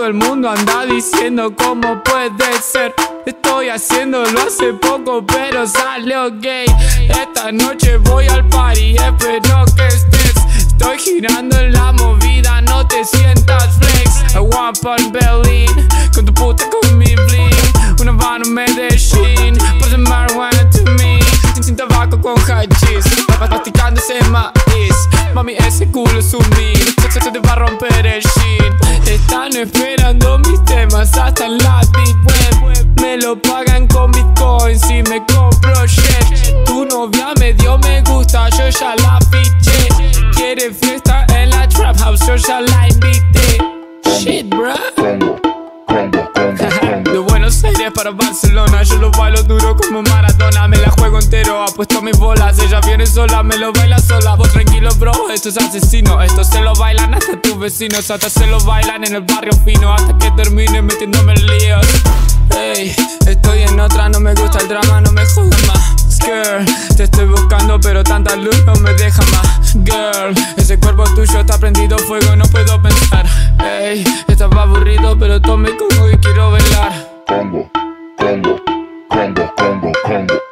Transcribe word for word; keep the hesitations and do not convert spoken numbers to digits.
el mundo anda diciendo cómo puede ser. Estoy haciéndolo hace poco pero salió gay. Esta noche voy al party, espero que estés. Estoy girando en la movida, no te sientas flex. I want Palm Berlin, con tu puta con mi bling. Una van a Medellín, por el marihuana to me. Sin tabaco con hachís, masticando ese maíz. Mami, ese culo es un beat, se te va a romper el shit. Están esperando mis temas hasta en la deep web. Me lo pagan con bitcoins y me compro shit. Tu novia me dio me gusta, yo ya la fiché. Quiere fiesta en la trap house, yo ya la invité. Shit, bruh. De Buenos Aires para Barcelona, yo lo bailo duro como Maradona. Me la juego entero, apuesto mis bolas. Ella viene sola, me lo baila sola. Vos tranquilo bro, esto es asesino. Esto se lo bailan hasta tus vecinos. Hasta se lo bailan en el barrio fino. Hasta que termine metiéndome en líos. Hey, estoy en otra, no me gusta el drama, no me jodas más. Girl, te estoy buscando pero tanta luz no me deja más. Girl, ese cuerpo tuyo está prendido fuego, no puedo pensar. Hey, estaba aburrido pero tome como y quiero bailar. Combo, combo, combo, combo, combo.